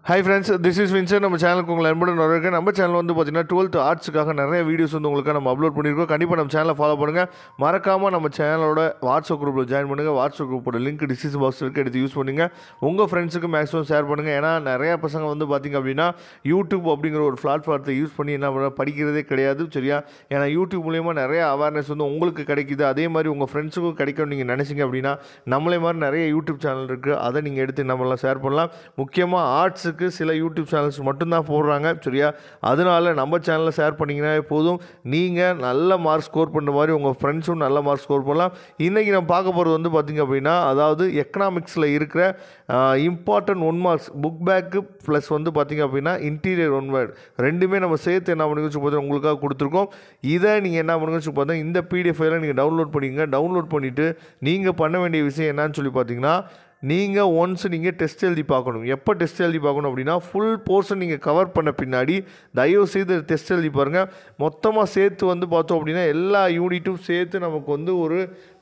Hi friends, this is Vincent. நம்ம சேனலுக்கு உங்களை அன்புடன் வரவேற்கிறேன். நம்ம சேனல் வந்து பார்த்தீங்கன்னா 12th ஆர்ட்ஸுக்காக நிறைய வீடியோஸ் வந்து உங்களுக்கு நம்ம அப்லோட் பண்ணியிருக்கோம். கண்டிப்பாக நம்ம சேனலை ஃபாலோ பண்ணுங்கள். மறக்காமல் நம்ம சேனலோட வாட்ஸ்அப் குரூப்பில் ஜாயின் பண்ணுங்கள். வாட்ஸ்அப் குரூப்போட லிங்க் டிஸ்கிரிப்ஷன் பாக்ஸில் இருக்குது, எடுத்து யூஸ் பண்ணுங்கள். உங்கள் ஃப்ரெண்ட்ஸுக்கு மேக்ஸிமம் ஷேர் பண்ணுங்கள். ஏன்னா நிறையா பசங்க வந்து பார்த்திங்க அப்படின்னா யூடியூப் அப்படிங்கிற ஒரு பிளாட்ஃபார்த்தை யூஸ் பண்ணி என்ன பண்ண படிக்கிறதே கிடையாது, சரியா? ஏன்னா யூடியூப் மூலிமா நிறைய அவேர்னஸ் வந்து உங்களுக்கு கிடைக்குது. அதே மாதிரி உங்கள் ஃப்ரெண்ட்ஸுக்கும் கிடைக்கும்னு நீங்கள் நினச்சிங்க அப்படின்னா நம்மளே மாதிரி நிறைய யூடியூப் சேனல் இருக்குது, அதை நீங்கள் எடுத்து என்ன பண்ணலாம், ஷேர் பண்ணலாம். முக்கியமாக ஆர்ட்ஸுக்கு சில யூடியூப் சேனல்ஸ் மட்டும்தான் போடுறாங்க, சரியா? அதனால நம்ம சேனலில் ஷேர் பண்ணிங்கன்னா போதும், நீங்கள் நல்ல மார்க் ஸ்கோர் பண்ணுற மாதிரி உங்கள் ஃப்ரெண்ட்ஸும் நல்ல மார்க் ஸ்கோர் பண்ணலாம். இன்றைக்கி நம்ம பார்க்க போகிறது வந்து பார்த்திங்க அப்படின்னா, அதாவது எக்கனாமிக்ஸில் இருக்கிற important 1 marks book back plus வந்து பார்த்திங்க அப்படின்னா இன்டீரியர் 1 வேர்டு ரெண்டுமே நம்ம சேர்த்து என்ன பண்ணுங்க பார்த்தா உங்களுக்காக கொடுத்துருக்கோம். இதை நீங்கள் என்ன பண்ணுங்க பார்த்தா இந்த பிடிஎஃப் ஃபைலை நீங்கள் டவுன்லோட் பண்ணிங்க. டவுன்லோட் பண்ணிவிட்டு நீங்கள் பண்ண வேண்டிய விஷயம் என்னன்னு சொல்லி பார்த்தீங்கன்னா, நீங்கள் ஒன்ஸ் நீங்கள் டெஸ்ட் எழுதி பார்க்கணும். எப்போ டெஸ்ட் எழுதி பார்க்கணும் அப்படின்னா, ஃபுல் போர்ஷன் நீங்கள் கவர் பண்ண பின்னாடி தயவுசெய்து டெஸ்ட் எழுதி பாருங்கள். மொத்தமாக சேர்த்து வந்து பார்த்தோம் அப்படின்னா எல்லா யூனிட்டும் சேர்த்து நமக்கு வந்து ஒரு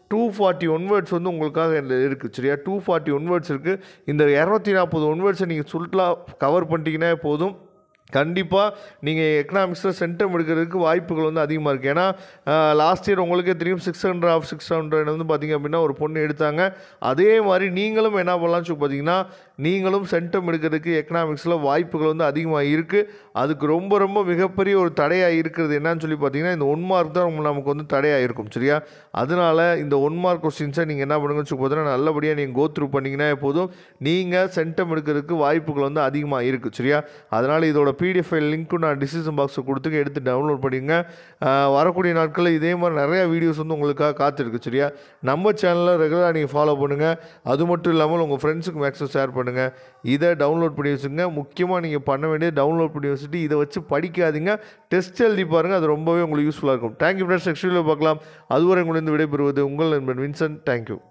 241 வேர்ட்ஸ் வந்து உங்களுக்காக இருக்குது, சரியா? 241 வேர்ட்ஸ் இருக்குது. இந்த 241 வேர்ட்ஸை நீங்கள் ஃபுல்லாக கவர் பண்ணிட்டீங்கன்னா போதும். கண்டிப்பாக நீங்கள் எக்கனாமிக்ஸில் சென்டம் எடுக்கிறதுக்கு வாய்ப்புகள் வந்து அதிகமாக இருக்குது. ஏன்னா லாஸ்ட் இயர் உங்களுக்கே தெரியும் 600 வந்து பார்த்திங்க அப்படின்னா ஒரு பொண்ணு எடுத்தாங்க. அதே மாதிரி நீங்களும் என்ன பண்ணலாம்னு சொல்லி பார்த்தீங்கன்னா, நீங்களும் சென்டம் எடுக்கிறதுக்கு எக்கனாமிக்ஸில் வாய்ப்புகள் வந்து அதிகமாக இருக்குது. அதுக்கு ரொம்ப ரொம்ப மிகப்பெரிய ஒரு தடையாக இருக்கிறது என்னன்னு சொல்லி பார்த்தீங்கன்னா, இந்த 1 மார்க் தான் நமக்கு வந்து தடையாக இருக்கும், சரியா? அதனால் இந்த 1 மார்க் கொஸ்டின்ஸை நீங்கள் என்ன பண்ணுங்கன்னு சொல்லி பார்த்தீங்கன்னா, நல்லபடியாக நீங்கள் கோ த்ரூ பண்ணிங்கன்னா போதும், நீங்கள் சென்டம் எடுக்கிறதுக்கு வாய்ப்புகள் வந்து அதிகமாக இருக்குது, சரியா? அதனால் இதோட பிடிஎஃப் ஃபைல் லிங்க்கும் நான் டிஸ்கிரிப்ஷன் பாக்ஸை கொடுத்துக்க, எடுத்து டவுன்லோட் பண்ணிங்க. வரக்கூடிய நாட்களில் இதே மாதிரி நிறையா வீடியோஸ் வந்து உங்களுக்காக காத்திருக்கு, சரியா? நம்ம சேனலில் ரெகுலராக நீங்கள் ஃபாலோ பண்ணுங்கள். அது மட்டும் இல்லாமல் உங்கள் ஃப்ரெண்ட்ஸுக்கு மேக்ஸிமம் ஷேர் பண்ணுங்கள். இதை டவுன்லோட் பண்ணி வச்சுங்க. முக்கியமாக நீங்கள் பண்ண வேண்டியது டவுன்லோட் பண்ணி வச்சுட்டு இதை வச்சு படிக்காதீங்க, டெஸ்ட் எழுதி பாருங்கள். அது ரொம்பவே உங்களுக்கு யூஸ்ஃபுல்லாக இருக்கும். Thank you friends. நெக்ஸ்ட் வீடியோவில் பார்க்கலாம். அதுவரை உங்களிருந்து விடைபெறுவது உங்கள் நண்பன் வின்சென்ட். தேங்க்யூ.